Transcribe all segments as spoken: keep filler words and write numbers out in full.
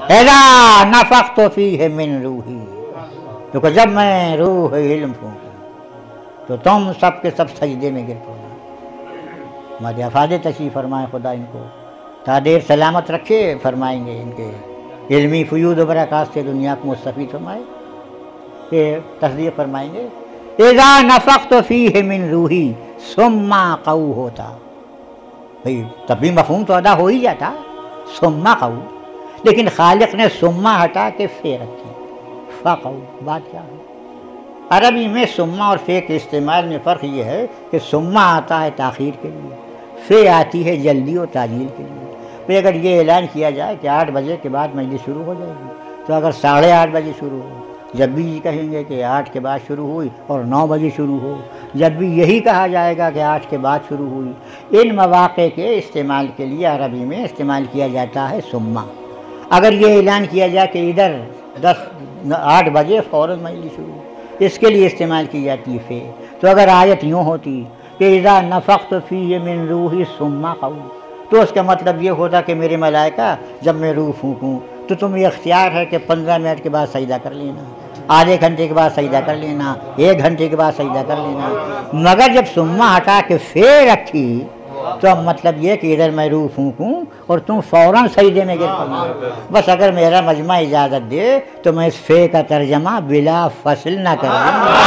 اذا نفخت فیہ من روحی، تو جب میں روح علم پھونکوں تو تم سب کے سب سجدے میں گر پڑنا۔ مادی افاد تشریف فرمائے، خدا ان کو تا دیر سلامت رکھے، فرمائیں گے ان کے علمی فیوض و برکات سے دنیا کو مستفید فرمائے، کہ تصدیق فرمائیں گے اذا نفخت فیہ من روحی ثم قو ہوتا۔ بھئی تب بھی مفہوم تو ادا ہو ہی جاتا ثم قو، لیکن خالق نے ثم ہٹا کے فے رکھی، فقو بات کیا ہے؟ عربی میں ثم اور فے کے استعمال میں فرق یہ ہے کہ ثم آتا ہے تاخیر کے لیے، فے آتی ہے جلدی اور تعجیل کے لیے۔ پھر اگر یہ اعلان کیا جائے کہ آٹھ بجے کے بعد مجلس شروع ہو جائے گی، تو اگر ساڑھے آٹھ بجے شروع ہو، جب بھی یہ کہیں گے کہ آٹھ کے بعد شروع ہوئی اور نو بجے شروع ہو، جب بھی یہی کہا جائے گا کہ آٹھ کے بعد شروع ہوئی، ان مواقع کے استعمال کے لیے عربی میں استعمال کیا جاتا ہے ثم۔ اگر یہ اعلان کیا جائے کہ ادھر دس آٹھ بجے فوراً مجلس شروع، اس کے لیے استعمال کی جاتی ہے فے۔ تو اگر آیت یوں ہوتی کہ اذا نفخت فیہ من روحی ثم قو، تو اس کا مطلب یہ ہوتا کہ میرے ملائکہ جب میں روح پھونکوں تو تم یہ اختیار ہے کہ پندرہ منٹ کے بعد سجدہ کر لینا، آدھے گھنٹے کے بعد سجدہ کر لینا، ایک گھنٹے کے بعد سجدہ کر لینا۔ مگر جب ثم ہٹا کے فے رکھی تو اب مطلب یہ کہ ادھر میں روح پھونکوں اور تم فوراً سجدے میں گر پڑنا۔ بس اگر میرا مجمع اجازت دے تو میں اس فے کا ترجمہ بلا فصل نہ کر دوں۔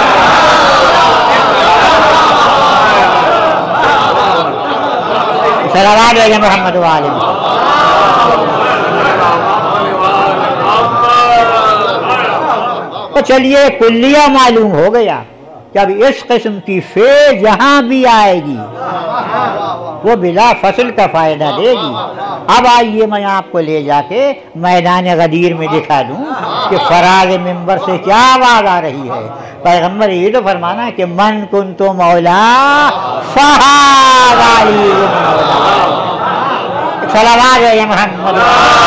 صلوات علی محمد و آل محمد۔ تو چلیے کلیہ معلوم ہو گیا کہ اب اس قسم کی فے جہاں بھی آئے گی وہ بلا فصل کا فائدہ دے گی۔ اب آئیے میں آپ کو لے جا کے میدان غدیر میں دکھا دوں کہ فراز ممبر سے کیا آواز آ رہی ہے۔ پیغمبر یہ تو فرمانا ہے کہ من کنت مولا فہذا علی مولا۔ صلوات علی محمد۔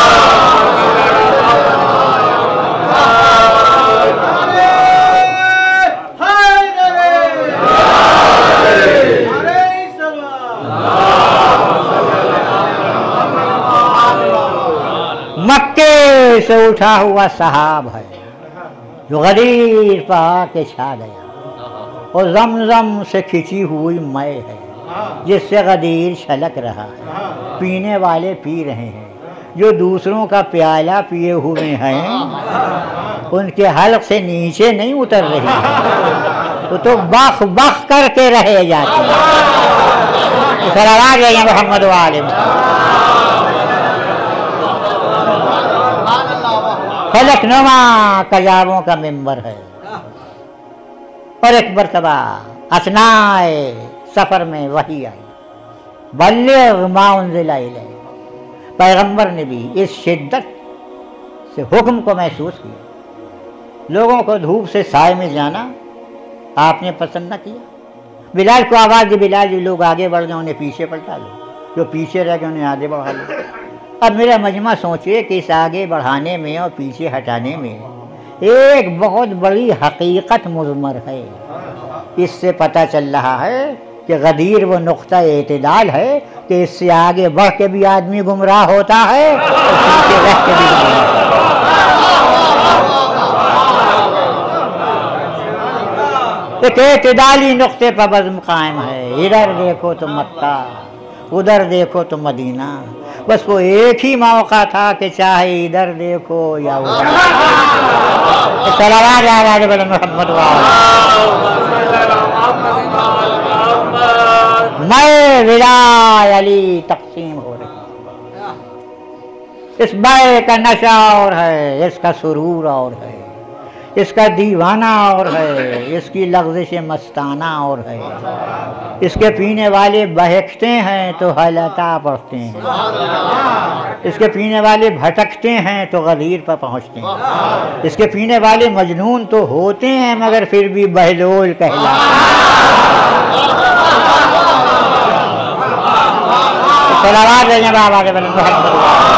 مکے سے اٹھا ہوا سحاب ہے جو غدیر پر آ کے چھا گیا، اور زمزم سے کھچی ہوئی مے ہے جس سے غدیر چھلک رہا ہے، پینے والے پی رہے ہیں، جو دوسروں کا پیالہ پیے ہوئے ہیں ان کے حلق سے نیچے نہیں اتر رہی ہے، وہ تو بخ بخ کر کے رہے جاتے ہیں۔ صلوات علی محمد و آل محمد۔ فلک نما کجاووں کا ممبر ہے، اور ایک مرتبہ اثناء سفر میں وحی آئی، بلغ ما انزل الیک۔ پیغمبر نے بھی اس شدت سے حکم کو محسوس کیا۔ لوگوں کو دھوپ سے سائے میں جانا آپ نے پسند نہ کیا۔ بلال کو آواز دی، بلال جو لوگ آگے بڑھ گئے انہیں پیچھے پلٹا لو، جو پیچھے رہ گئے انہیں آگے بڑھا لو۔ اب میرا مجمع سوچے کہ اس آگے بڑھانے میں اور پیچھے ہٹانے میں ایک بہت بڑی حقیقت مضمر ہے۔ اس سے پتہ چل رہا ہے کہ غدیر وہ نقطہ اعتدال ہے کہ اس سے آگے بڑھ کے بھی آدمی گمراہ ہوتا ہے اور پیچھے رہ کے بھی گمراہ ہوتا ہے۔ ایک اعتدالی نقطے پر بزم قائم ہے، ادھر دیکھو تو مکہ، ادھر دیکھو تو مدینہ، بس وہ ایک ہی موقع تھا کہ چاہے ادھر دیکھو یا ادھر۔ صلوات علی محمد و میں ولای علی تقسیم ہو رہی، اس بے کا نشہ اور ہے، اس کا سرور اور ہے، اس کا دیوانہ اور ہے، اس کی لغزش مستانہ اور ہے، اس کے پینے والے بہکتے ہیں تو حلتا پڑھتے ہیں، اس کے پینے والے بھٹکتے ہیں تو غدیر پر پہنچتے ہیں، اس کے پینے والے مجنون تو ہوتے ہیں مگر پھر بھی بہلول کہلاتے ہیں۔ صلوات علی محمد۔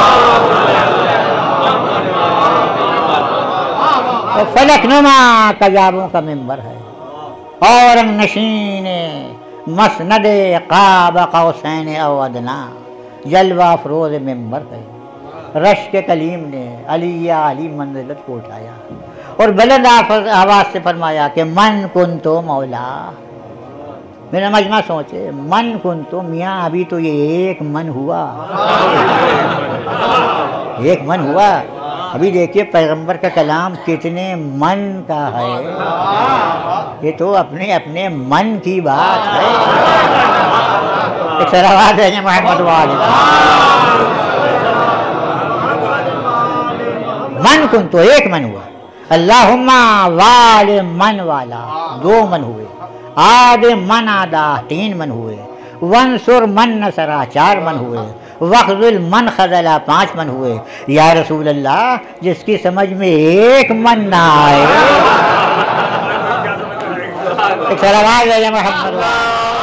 فلک نما کجاووں کا ممبر ہے، اور نشین مسند قاب قوسین او ادنا، جلوہ افروز ممبر ہے۔ رش کے کلیم نے علی یا علی منزلت کو اٹھایا اور بلند آواز سے فرمایا کہ من کن تو مولا. میرا مجمع سوچے، من کن تو میاں ابھی تو یہ ایک من ہوا، ایک من ہوا. ابھی دیکھیے پیغمبر کا کلام کتنے من کا ہے، یہ تو اپنے اپنے من کی بات ہے. ایک صلوات ہے محمد والے من کن تو ایک من ہوا. اللہم وال من والا دو من ہوئے، آد من آدھا تین من ہوئے، ونصر من نصرہ چار من ہوئے، وخذل من خذلہ پانچ من ہوئے. یا رسول اللہ جس کی سمجھ میں ایک من نہ آئے. ایک صلوات ہے محمد